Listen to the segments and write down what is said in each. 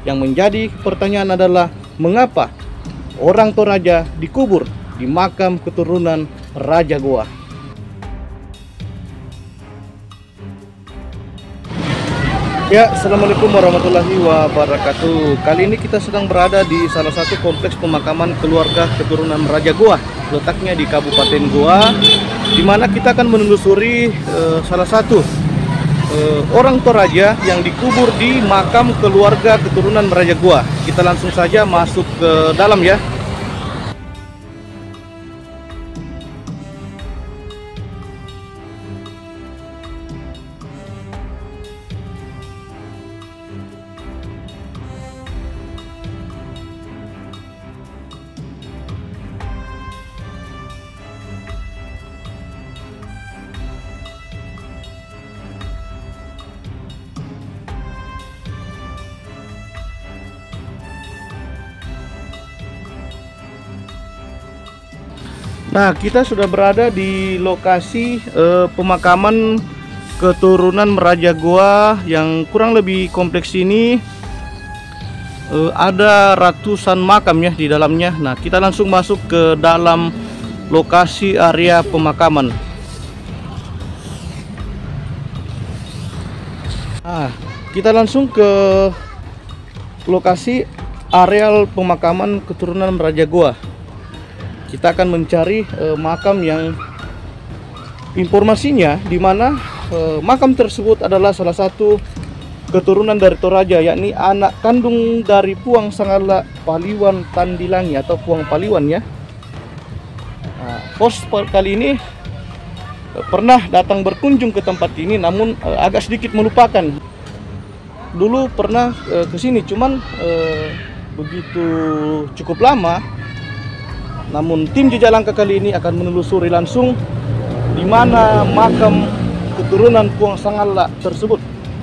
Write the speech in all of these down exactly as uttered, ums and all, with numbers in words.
Yang menjadi pertanyaan adalah mengapa orang Toraja dikubur di makam keturunan Raja Goa. Ya, assalamualaikum warahmatullahi wabarakatuh. Kali ini kita sedang berada di salah satu kompleks pemakaman keluarga keturunan Raja Goa, letaknya di Kabupaten Goa, di mana kita akan menelusuri uh, salah satu uh, orang Toraja yang dikubur di makam keluarga keturunan Raja Goa. Kita langsung saja masuk ke dalam ya. Nah, kita sudah berada di lokasi eh, pemakaman keturunan Raja Goa yang kurang lebih kompleks ini. Eh, ada ratusan makam ya di dalamnya. Nah, kita langsung masuk ke dalam lokasi area pemakaman. Nah, kita langsung ke lokasi areal pemakaman keturunan Raja Goa. Kita akan mencari eh, makam yang informasinya di mana eh, makam tersebut adalah salah satu keturunan dari Toraja, yakni anak kandung dari Puang Sangala Paliwan Tandilangi atau Puang Paliwan ya. Nah, host kali ini eh, pernah datang berkunjung ke tempat ini, namun eh, agak sedikit melupakan. Dulu pernah eh, ke sini, cuman eh, begitu cukup lama. Namun tim Jejak Langkah kali ini akan menelusuri langsung di mana makam keturunan Puang Sangala tersebut.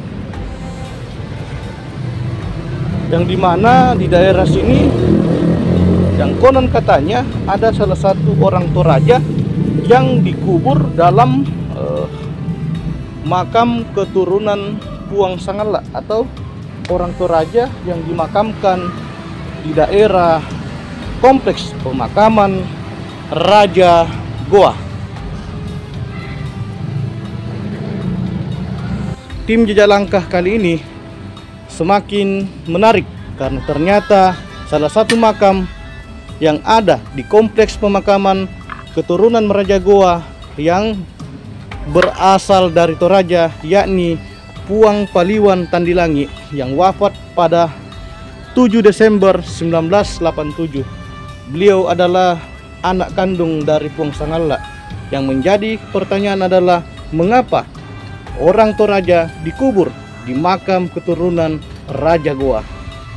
Yang dimana di daerah sini yang konon katanya ada salah satu orang Toraja yang dikubur dalam eh, makam keturunan Puang Sangala atau orang Toraja yang dimakamkan di daerah kompleks pemakaman Raja Goa. Tim Jejak Langkah kali ini semakin menarik karena ternyata salah satu makam yang ada di kompleks pemakaman keturunan Raja Goa yang berasal dari Toraja, yakni Puang Paliwan Tandilangi yang wafat pada tujuh Desember seribu sembilan ratus delapan puluh tujuh. Beliau adalah anak kandung dari Puang Sangala. Yang menjadi pertanyaan adalah mengapa orang Toraja dikubur di makam keturunan Raja Goa.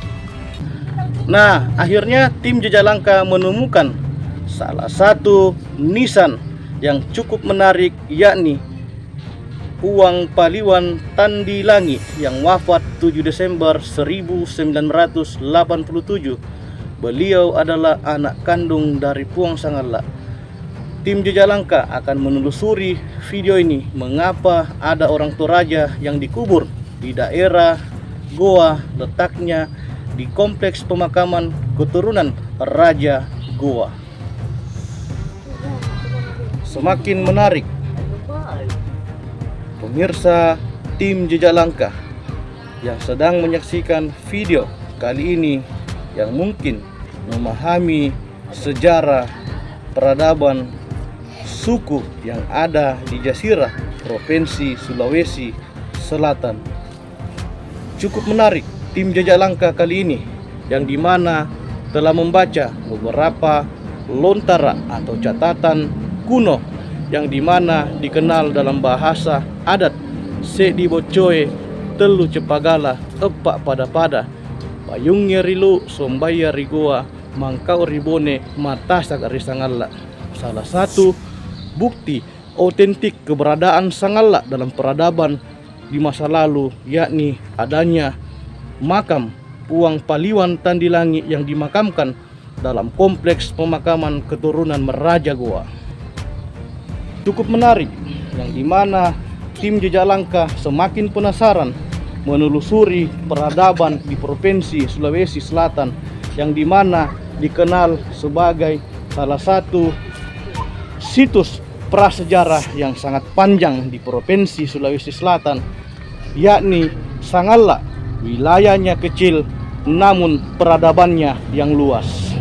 Nah, akhirnya tim Jejak Langkah menemukan salah satu nisan yang cukup menarik, yakni Puang Paliwan Tandilangi yang wafat tujuh Desember seribu sembilan ratus delapan puluh tujuh. Beliau adalah anak kandung dari Puang Sangala. Tim Jejak Langkah akan menelusuri video ini mengapa ada orang Toraja yang dikubur di daerah Goa, letaknya di kompleks pemakaman keturunan Raja Goa. Semakin menarik. Pemirsa tim Jejak Langkah yang sedang menyaksikan video kali ini, yang mungkin memahami sejarah peradaban suku yang ada di Jazirah, Provinsi Sulawesi Selatan. Cukup menarik tim Jejak Langkah kali ini, yang dimana telah membaca beberapa lontara atau catatan kuno yang dimana dikenal dalam bahasa adat Sedi Bocoe Telu Cepagala Epak Pada Pada Payungnya Rilu Sombaya Rigoa Mangkau Ribone Matasak Risangala. Salah satu bukti otentik keberadaan Sangala dalam peradaban di masa lalu, yakni adanya makam Puang Paliwan Tandilangi yang dimakamkan dalam kompleks pemakaman keturunan Raja Goa. Cukup menarik, yang dimana tim Jejak Langkah semakin penasaran menelusuri peradaban di Provinsi Sulawesi Selatan yang dimana dikenal sebagai salah satu situs prasejarah yang sangat panjang di Provinsi Sulawesi Selatan, yakni Sangalak. Wilayahnya kecil namun peradabannya yang luas.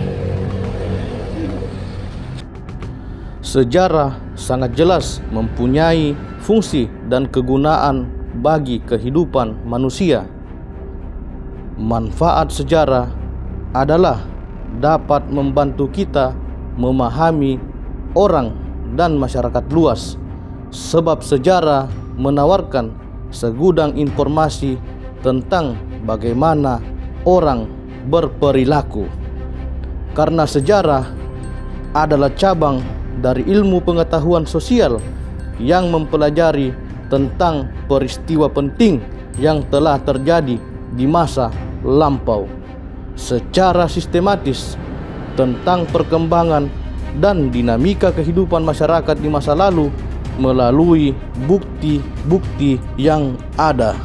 Sejarah sangat jelas mempunyai fungsi dan kegunaan bagi kehidupan manusia. Manfaat sejarah adalah dapat membantu kita memahami orang dan masyarakat luas, sebab sejarah menawarkan segudang informasi tentang bagaimana orang berperilaku. Karena sejarah adalah cabang dari ilmu pengetahuan sosial yang mempelajari tentang peristiwa penting yang telah terjadi di masa lampau secara sistematis tentang perkembangan dan dinamika kehidupan masyarakat di masa lalu melalui bukti-bukti yang ada.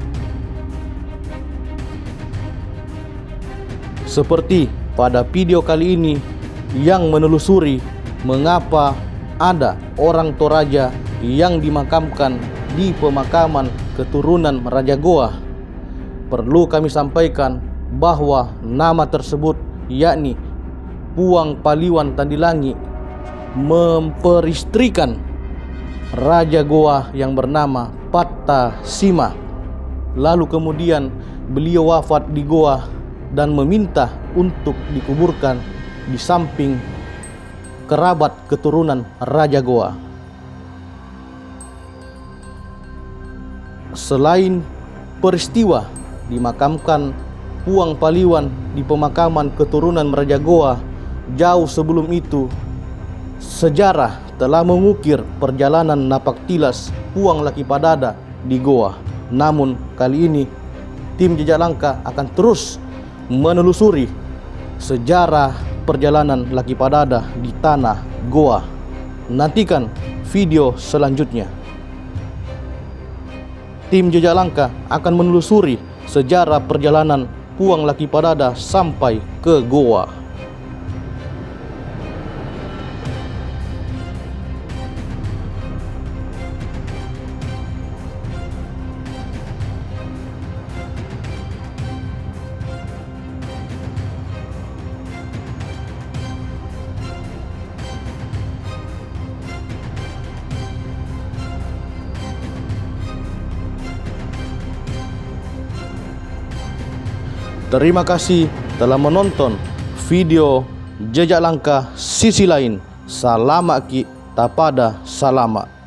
Seperti pada video kali ini yang menelusuri mengapa ada orang Toraja yang dimakamkan di pemakaman keturunan Raja Goa. Perlu kami sampaikan bahwa nama tersebut yakni Puang Paliwan Tandilangi memperistrikan Raja Goa yang bernama Patta Sima. Lalu kemudian beliau wafat di Goa dan meminta untuk dikuburkan di samping kerabat keturunan Raja Goa. Selain peristiwa dimakamkan Puang Paliwan di pemakaman keturunan Raja Goa, jauh sebelum itu sejarah telah mengukir perjalanan napaktilas Puang Lakipadada di Goa. Namun kali ini tim Jejak Langkah akan terus menelusuri sejarah perjalanan Lakipadada di tanah Goa. Nantikan video selanjutnya. Tim Jejak Langkah akan menelusuri sejarah perjalanan Puang Lakipadada sampai ke Goa. Terima kasih telah menonton video Jejak Langkah sisi lain. Salama ki tapada salama.